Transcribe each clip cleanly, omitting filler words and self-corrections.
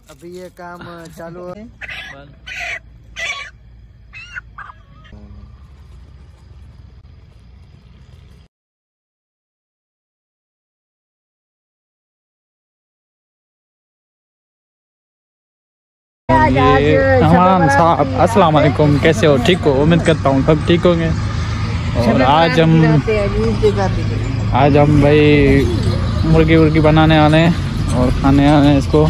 अभी ये काम चालू है। तमाम साहब अस्सलाम वालेकुम, कैसे हो? ठीक हो? उम्मीद करता हूँ सब ठीक होंगे। और आज हम भाई मुर्गी बनाने वाले हैं और खाने वाले हैं इसको।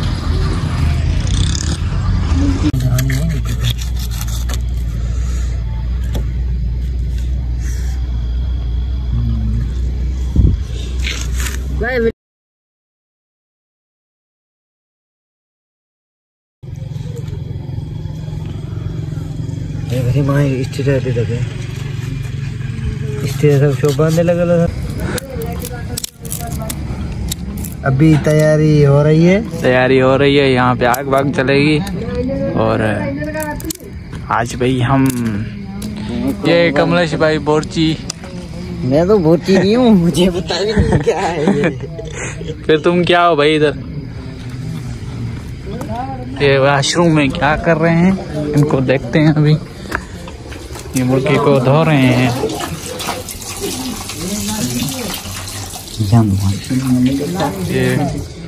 अभी तैयारी हो रही है। यहाँ पे आग वाग चलेगी। और आज भाई हम ये कमलेश भाई बोरची। मैं तो बोरची नहीं हूँ, मुझे पता भी नहीं क्या है ये। फिर तुम क्या हो भाई? इधर ये वाशरूम में क्या कर रहे हैं इनको देखते हैं। अभी ये मुर्गी को धो रहे हैं। ये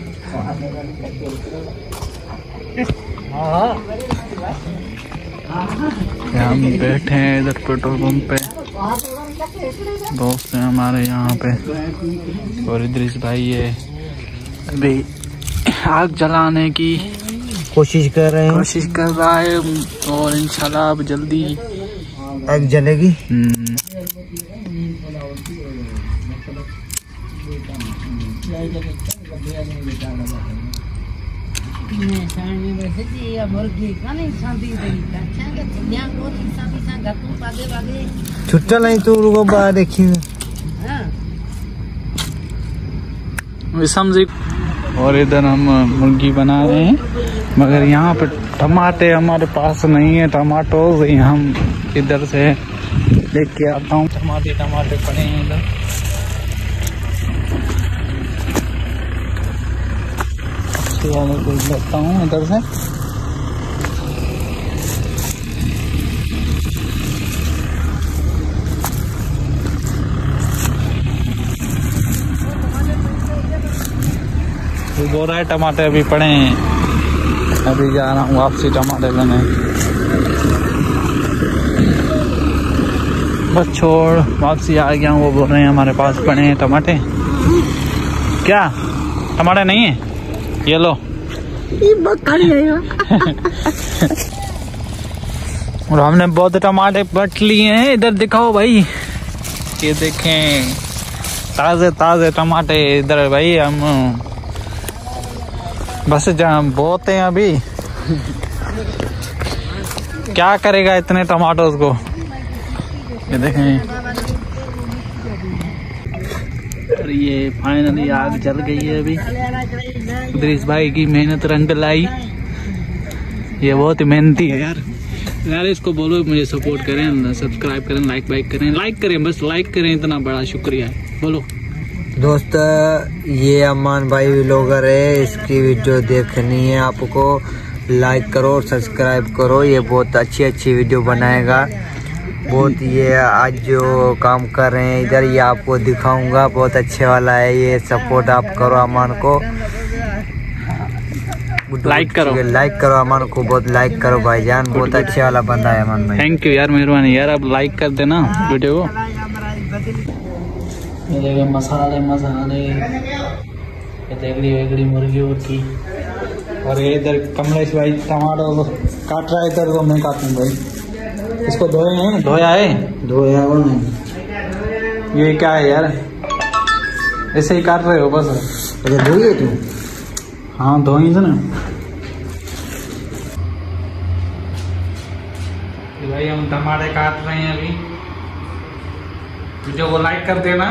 हम बैठे हैं इधर पेट्रोल पंप पे। दोस्त हैं हमारे यहाँ पे और इद्रिस भाई है अभी आग जलाने की कोशिश कर रहा है और इंशाल्लाह अब जल्दी आग जलेगी। छुट्टा नहीं तो रुको बाहर देखिए। और इधर हम मुर्गी बना रहे हैं, मगर यहाँ पे टमाटे हमारे पास नहीं है। टमाटो हम इधर से देख के आता हूँ। टमाटे पड़े हैं इधर। लेता हूँ इधर से। बोल रहा है टमाटर अभी पड़े हैं, अभी जा रहा हूँ वापसी टमाटर लेने। बस छोड़, वापसी आ गया हूँ। वो बोल रहे हैं हमारे पास पड़े हैं टमाटे। क्या टमाटर नहीं है? ये लो। और हमने बहुत टमाटे पट लिए हैं। इधर दिखाओ भाई, ये देखें ताजे टमाटे इधर भाई। हम बस जहाँ बोते हैं अभी। क्या करेगा इतने टमाटों को? ये देखें। और ये फाइनली आग जल गई है अभी। इद्रिस भाई की मेहनत रंग लाई। ये बहुत ही मेहनती है यार। इसको बोलो मुझे सपोर्ट करें, सब्सक्राइब करें, लाइक करें, बस लाइक करें, इतना बड़ा शुक्रिया है। बोलो दोस्त, ये अमान भाई व्लॉगर है। इसकी वीडियो देखनी है आपको, लाइक करो और सब्सक्राइब करो। ये बहुत अच्छी वीडियो बनाएगा। बहुत ये आज जो काम कर रहे हैं इधर, ये आपको दिखाऊंगा। बहुत अच्छे वाला है ये। सपोर्ट आप करो अमान को, लाइक करो अमान को, बहुत लाइक करो भाईजान। बहुत अच्छे वाला बंदा है अमान भाई। थैंक यू यार, मेहरबानी यार। अब लाइक कर देना वीडियो को। ये देखिए मसाले ये देगड़ी मुर्गी की। और ये इधर कमलेश भाई टमाटो काट रहा है। इधर तो मैं काटूँ भाई। इसको धोया है। ये क्या है यार? ऐसे ही काट रहे हो बस? धोइए तू। हाँ धोई से ना भाई। हम टमाटे काट रहे हैं अभी। वीडियो को लाइक कर देना।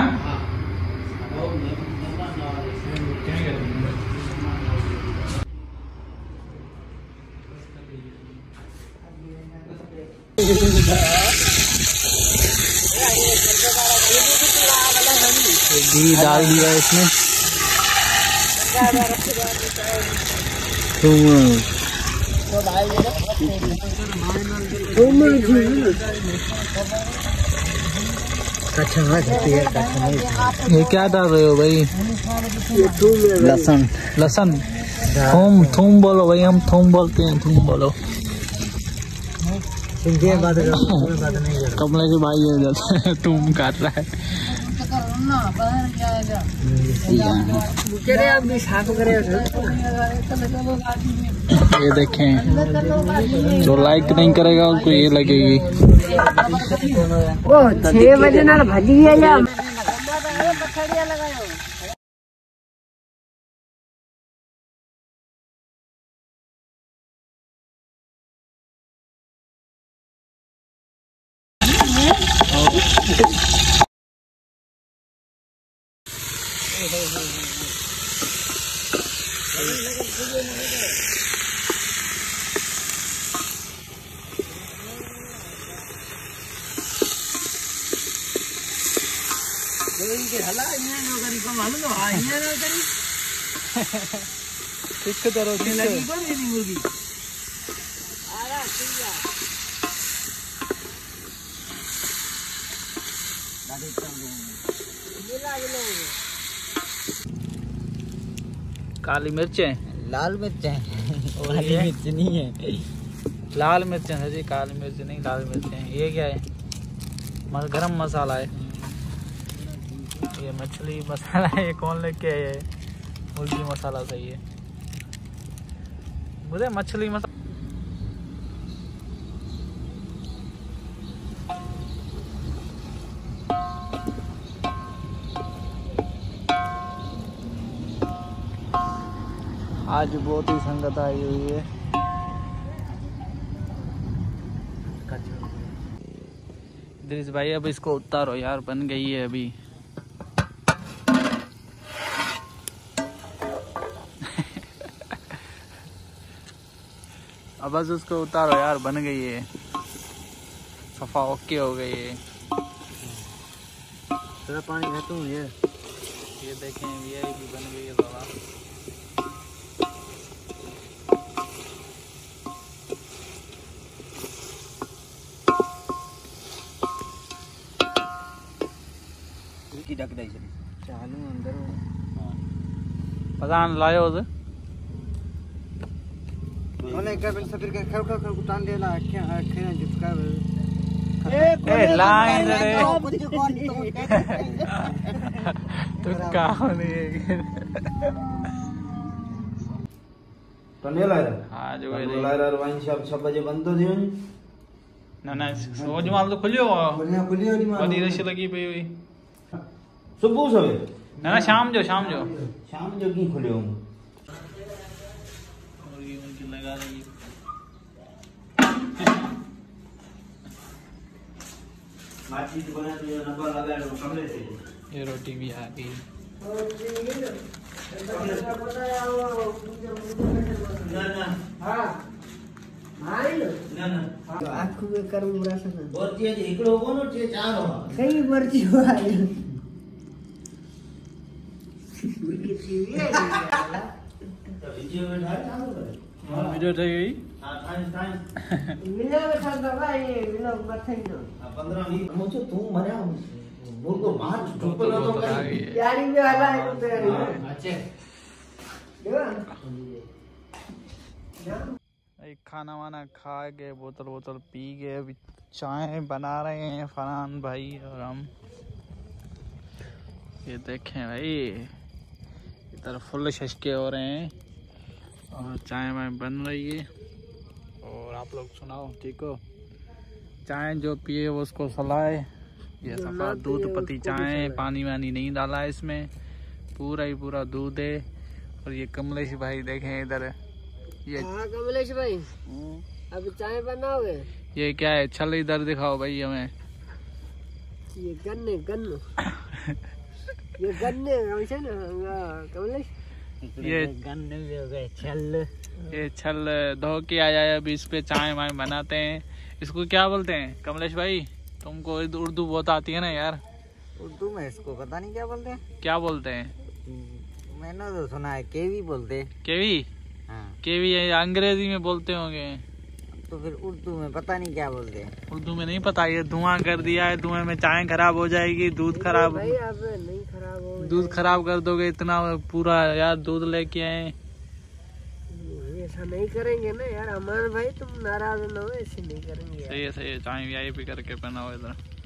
घी डाल दिया इसमें। ये क्या डाल रहे हो भाई? लहसुन। लहसुन। थूम थूम बोलो भाई, हम थूम बोलते हैं, थूम बोलो। कमले के भाई है थूम काट रहा है। ये देखें, जो लाइक नहीं करेगा उसको ये लगेगी। 6 बजे ना भजी है या काली मिर्चें, लाल मिर्च है, काली मिर्च नहीं है। लाल मिर्च है जी, काली मिर्च नहीं, लाल मिर्च है। ये क्या है? गरम मसाला है। ये मछली मसाला है। ये कौन लेके आया है? मुर्गी मसाला सही है मुझे। मछली मसाला आज बहुत ही संगत आई हुई है। इद्रिस भाई अब इसको उतारो यार, बन गई है अभी। अब बस उसको उतारो यार, बन गई है, सफा ओके हो गई है। थोड़ा पानी है तुम ये देखें, ये भी बन गई है बाबा। ढक दे चालू अंदर पता लायो उसे ओले का बिल सफर के खड़ खड़ उतान देला अखे झुका ए लाइन रे तो कहां नहीं तो ले लाया। हां जो लाया वाइन शॉप 6 बजे बंद तो दियो ना सोज माल तो खुलियो खुलियो नी बड़ी रश लगी पई हुई। सुबह सवेरे ना शाम जो शाम जो की खुलियो और ये उनकी लगा रही बातचीत बना तो नंबर लगा लो कमरे से। ये रोटी भी आ गई। ना हां ना आखू में करूं रस बहुत तेज एकड़ो कोनो छे चार हो कई मर्जी हो वीडियो થઈ ગઈ। हां थाई मिला बैठा दवा ये मिला मथे न 15 20 मुझे तू मरे मुर्गो मार चुपल तो कहीं यारी में वाला है तो यारी अच्छे एक खाना वाना खा के बोतल पी के अभी चाय बना रहे हैं फरहान भाई और हम। ये देखें भाई, इधर फुल शशके हो रहे हैं और चाय वाय बन रही है। और आप लोग सुनाओ, ठीक हो? चाय जो पिए वो उसको सलाह। ये सफा दूध पत्ती चाय, पानी वानी नहीं डाला है इसमें, पूरा ही पूरा दूध है। और ये कमलेश भाई देखें इधर, ये कमलेश भाई अभी चाय बनाओगे? ये क्या है? छल इधर दिखाओ भाई हमें। ये गन्ने ये गन्ने कमलेश, ये गन्ने भी हो गए छल। ये छल धो के आया है, अभी इस पे चाय वाय बनाते हैं। इसको क्या बोलते हैं कमलेश भाई? तुमको उर्दू बहुत आती है ना यार। उर्दू में इसको पता नहीं क्या बोलते हैं। क्या बोलते हैं? मैंने तो सुना है केवी बोलते हैं। केवी? के भी ये अंग्रेजी में बोलते होंगे, तो फिर उर्दू में पता नहीं क्या बोलते हैं। उर्दू में नहीं पता। ये धुआं कर दिया है, धुएं में चाय खराब हो जाएगी, दूध खराब, भाई अब नहीं खराब हो दूध खराब कर दोगे इतना पूरा यार दूध लेके आए। ऐसा नहीं करेंगे ना यार अमान भाई, तुम नाराज ना हो, ऐसे नहीं करेंगे यार। सही है चाय भी करके पहना हो इधर।